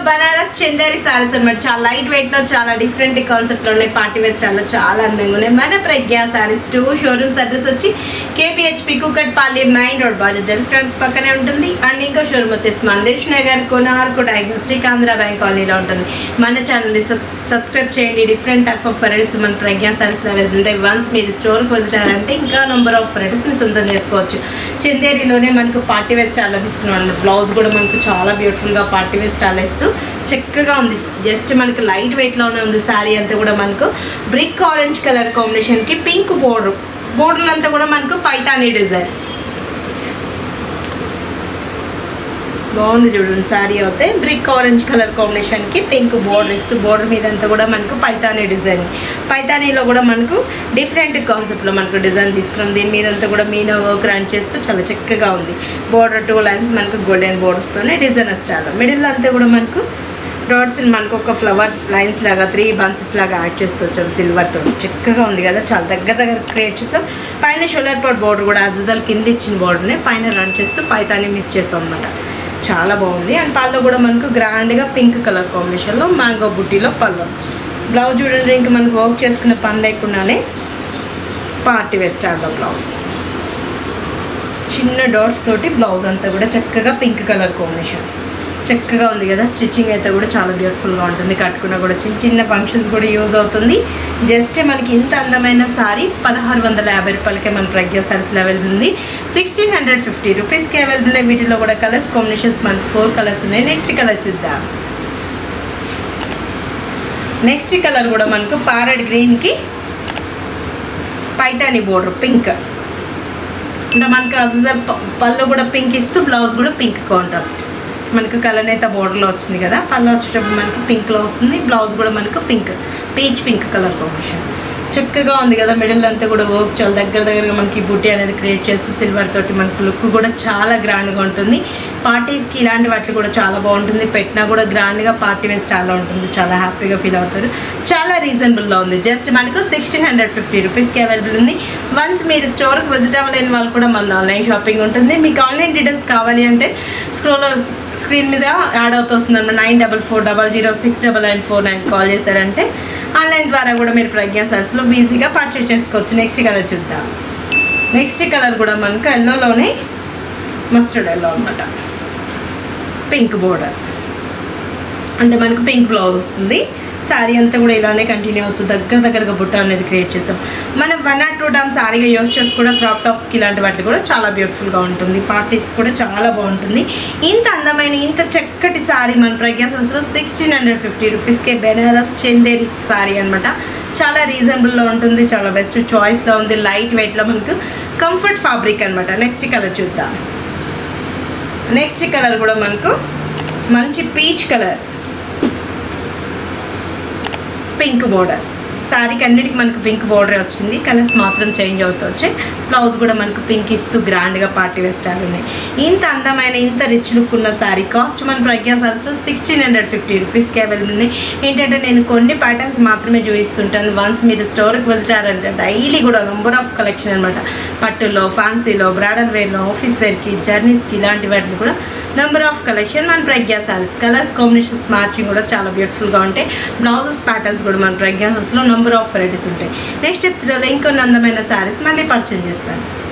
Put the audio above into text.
Banaras Chanderi Sarees and chala lightweight lo chala different concept lo party wear style lo chala andanga unnayi mana PragnyaSarees 2 showrooms address vachi KPHB Kukatpally Branch road budget trans pakkane untundi and inko showroom vachesi Nagar Konark Diagnostic Andhra bank colony lo untundi mana channel ni subscribe cheyandi different type of varieties man PragnyaSarees lo available once meer store ku visitarte inka number of varieties ni sundam chesukochu Chanderi lone manaku party wear style lo తీసుకున్నాను blouse కూడా మనకు చాలా beautiful గా party wear style ఇస్తూ చక్కగా ఉంది just మనకు light weight లోనే ఉంది సారీ అంతా కూడా మనకు బ్రిక్ ఆరెంజ్ కలర్ కాంబినేషన్ కి పింక్ బోర్డర్ అంతా కూడా మనకు పైతానీ డిజైన్ బాగుంది చూడండి సారీ అయితే బ్రిక్ ఆరెంజ్ కలర్ కాంబినేషన్ కి పింక్ బోర్డర్ మీద అంతా కూడా మనకు పైతానీ డిజైన్ పైతానీలో కూడా మనకు డిఫరెంట్ కాన్సెప్ట్ లో మనకు డిజైన్ తీసుకున్నాం దీని మీద అంతా కూడా మీనా వర్క్ రన్ చేస్తూ చాలా చక్కగా ఉంది బోర్డర్ 2 లైన్స్ మనకు గోల్డెన్ బోర్డర్స్ తోనే డిజైన్ స్టైల్ మిడిల్ అంతా కూడా మనకు డాట్స్ మనకు ఒక ఫ్లవర్ లైన్స్ లాగా 3 బంచెస్ లాగా యాడ్ చేస్తూ వచ్చాం సిల్వర్ తో చక్కగా ఉంది కదా చాలా దగ్గర క్రియేట్ చేసాం పైన షోల్డర్ పార్ట్ బోర్డర్ కూడా యాజ్ యూజువల్ కింద ఇచ్చిన బోర్డర్ ని పైన రన్ చేస్తూ పైతానీ మిస్ చేసాం అన్నమాట చాలా బాగుంది అండ్ పళ్ళు కూడా మనకు గ్రాండ్ గా పింక్ కలర్ కాంబినేషన్ లో మ్యాంగో బుట్టీలో పళ్ళు బ్లౌజ్ చూడండి ఇంకా మనకు వర్క్ చేసుకున్న పని లేకుండానే పార్టీ వేర్ స్టైల్లో బ్లౌజ్ చిన్న డాట్స్ తోటి బ్లౌజ్ అంతా కూడా చక్కగా పింక్ కలర్ కాంబినేషన్ చక్కగా ఉంది కదా స్టిచ్చింగ్ అయితే కూడా చాలా బ్యూటిఫుల్గా ఉంటుంది కట్టుకున్నా కూడా చిన్న ఫంక్షన్స్ కూడా యూజ్ అవుతుంది జస్ట్ మనకి ఇంత అందమైన సారీ 1650 రూపాయలకే మన PragnyaSarees అవైలబుల్ ఉంది 1650 రూపీస్కి అవైలబుల్ ఉన్నాయి వీటిలో కూడా కలర్స్ కాంబినేషన్స్ మనకు 4 కలర్స్ ఉన్నాయి నెక్స్ట్ కలర్ చూద్దాం నెక్స్ట్ కలర్ కూడా మనకు ప్యారెట్ గ్రీన్కి పైతానీ బోర్డర్ పింక్ అంటే మనకు అసలు పళ్ళు కూడా పింక్ ఇస్తూ బ్లౌజ్ కూడా పింక్ కాంట్రాస్ట్ మనకు కలర్ అయితే బోర్డర్లో వచ్చింది కదా పళ్ళు వచ్చేటప్పుడు మనకు పింక్లో వస్తుంది బ్లౌజ్ కూడా మనకు పీచ్ పింక్ కలర్ కాంబినేషన్ చక్కగా ఉంది కదా మిడిల్ అంతా కూడా వర్క్ చాలా దగ్గరగా మనకి బుట్టి అనేది క్రియేట్ చేసి సిల్వర్ తోటి మనకు లుక్ కూడా చాలా గ్రాండ్గా ఉంటుంది పార్టీస్కి ఇలాంటి వాటికి కూడా చాలా బాగుంటుంది పెట్టినా కూడా గ్రాండ్గా పార్టీ వేర్ స్టైల్లో ఉంటుంది చాలా హ్యాపీగా ఫీల్ అవుతారు చాలా రీజనబుల్లో ఉంది జస్ట్ మనకు 1650 రూపీస్కి అవైలబుల్ ఉంది వన్స్ మీరు స్టోర్కి విజిట్ అవ్వలేని వాళ్ళు కూడా మన ఆన్లైన్ షాపింగ్ ఉంటుంది మీకు ఆన్లైన్ డీటెయిల్స్ కావాలి అంటే స్క్రీన్ మీద యాడ్ అవుతుంది అన్నమాట 9440069949 కాల్ చేశారంటే ఆన్లైన్ ద్వారా కూడా మీరు PragnyaSareesలో ఈజీగా పర్చేస్ చేసుకోవచ్చు నెక్స్ట్ కలర్ చూద్దాం నెక్స్ట్ కలర్ కూడా మనకు ఎల్లోలోనే మస్టర్డ్ ఎల్లో అనమాట పింక్ బోర్డర్ అంటే మనకు పింక్ బ్లౌజ్ వస్తుంది సారీ అంతా కూడా ఇలానే కంటిన్యూ అవుతుంది దగ్గరగా బుట్ట అనేది క్రియేట్ చేసాం మనం 1 or 2 టైమ్స్ సారీగా యూజ్ చేసి కూడా క్రాప్ టాప్స్కి ఇలాంటి వాటికి కూడా చాలా బ్యూటిఫుల్గా ఉంటుంది పార్టీస్ కూడా చాలా బాగుంటుంది ఇంత అందమైన ఇంత చక్కటి సారీ మన PragnyaSareesలో 1650 రూపీస్కే బెనారస్ చందేరి సారీ అనమాట చాలా రీజనబుల్లో ఉంటుంది చాలా బెస్ట్ చాయిస్లో ఉంది లైట్ వెయిట్లో మనకు కంఫర్ట్ ఫ్యాబ్రిక్ అనమాట నెక్స్ట్ కలర్ చూద్దాం నెక్స్ట్ కలర్ కూడా మనకు మంచి పీచ్ కలర్ పింక్ బోర్డర్ సారీకి అన్నిటికి మనకు పింక్ బోర్డర్ వచ్చింది కలర్స్ మాత్రం చేంజ్ అవుతూ వచ్చాయి బ్లౌజ్ కూడా మనకు పింక్ ఇస్తూ గ్రాండ్గా పార్టీ వేర్ స్టైల్ ఉన్నాయి ఇంత అందమైన ఇంత రిచ్ లుక్ ఉన్న సారీ కాస్ట్ మన PragnyaSareesలో 1650 రూపీస్కి అవైలబుల్ ఉన్నాయి ఏంటంటే నేను కొన్ని ప్యాటర్న్స్ మాత్రమే చూపిస్తుంటాను వన్స్ మీరు స్టోర్కి విజిట్ అయ్యారంటే డైలీ కూడా నెంబర్ ఆఫ్ కలెక్షన్ అనమాట పట్టులో ఫ్యాన్సీలో బ్రైడల్ వేర్లో ఆఫీస్ వేర్కి జర్నీస్కి ఇలాంటి వాటిని కూడా నెంబర్ ఆఫ్ కలెక్షన్ మన PragnyaSarees కలర్స్ కాంబినేషన్స్ మ్యాచింగ్ కూడా చాలా బ్యూటిఫుల్గా ఉంటాయి బ్లౌజెస్ ప్యాటర్న్స్ కూడా మన PragnyaSareesలో నెంబర్ ఆఫ్ వెరైటీస్ ఉంటాయి నెక్స్ట్ ఎపిసోడ్లో ఇంకొన్ని అందమైన సారీస్ మళ్ళీ పరిచయం చేస్తాను